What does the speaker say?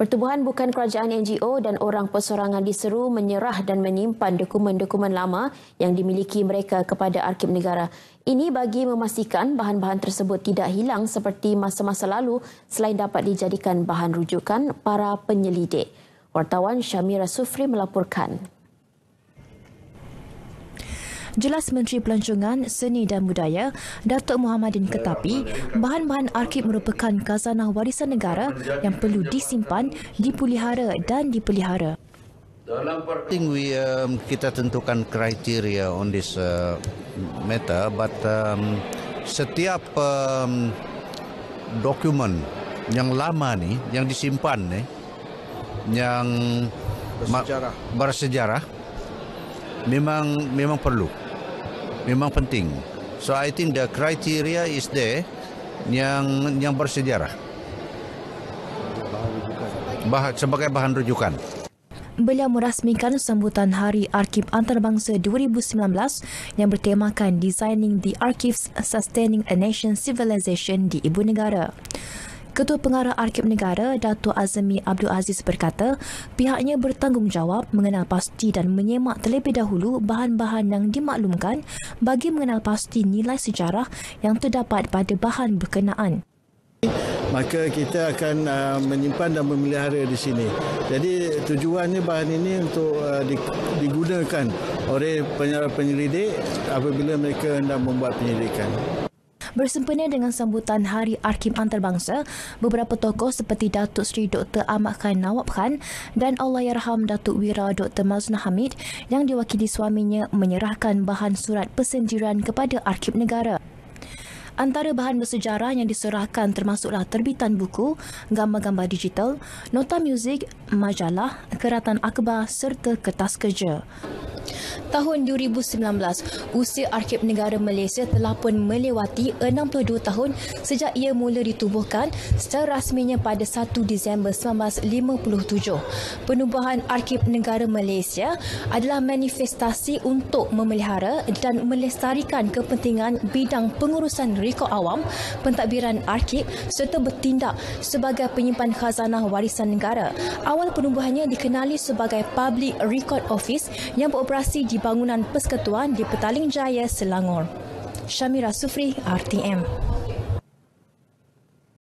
Pertubuhan bukan kerajaan NGO dan orang persorangan diseru menyerah dan menyimpan dokumen-dokumen lama yang dimiliki mereka kepada Arkib Negara. Ini bagi memastikan bahan-bahan tersebut tidak hilang seperti masa-masa lalu selain dapat dijadikan bahan rujukan para penyelidik. Wartawan Syamira Sufri melaporkan. Jelas Menteri Pelancongan, Seni dan Budaya, Datuk Muhammadin Ketapi, bahan-bahan arkib merupakan khazanah warisan negara yang perlu disimpan, dipelihara dan dipelihara. I think kita tentukan kriteria on this matter, but setiap dokumen yang lama ni, yang disimpan ni, yang bersejarah, memang perlu. Memang penting. So I think the criteria is there yang bersejarah. Sebagai bahan rujukan. Beliau merasmikan sambutan Hari Arkib Antarabangsa 2019 yang bertemakan Designing the Archives Sustaining a Nation's Civilization di Ibu Negara. Ketua Pengarah Arkib Negara, Datuk Azmi Abdul Aziz berkata, pihaknya bertanggungjawab mengenal pasti dan menyemak terlebih dahulu bahan-bahan yang dimaklumkan bagi mengenal pasti nilai sejarah yang terdapat pada bahan berkenaan. Maka kita akan menyimpan dan memelihara di sini. Jadi tujuannya bahan ini untuk digunakan oleh penyelidik apabila mereka hendak membuat penyelidikan. Bersempena dengan sambutan Hari Arkib Antarabangsa, beberapa tokoh seperti Datuk Seri Dr. Ahmad Khan Nawab Khan dan Allahyarham Datuk Wira Dr. Maznah Hamid yang diwakili suaminya menyerahkan bahan surat pensendiran kepada Arkib Negara. Antara bahan bersejarah yang diserahkan termasuklah terbitan buku, gambar-gambar digital, nota muzik, majalah, keratan akhbar serta kertas kerja. Tahun 2019, usia Arkib Negara Malaysia telah pun melewati 62 tahun sejak ia mula ditubuhkan secara rasminya pada 1 Disember 1957. Penubuhan Arkib Negara Malaysia adalah manifestasi untuk memelihara dan melestarikan kepentingan bidang pengurusan rekod awam, pentadbiran arkib serta bertindak sebagai penyimpan khazanah warisan negara. Awal penubuhannya dikenali sebagai Public Record Office yang beroperasi di bangunan Persekutuan di Petaling Jaya, Selangor. Syamira Sufri, RTM.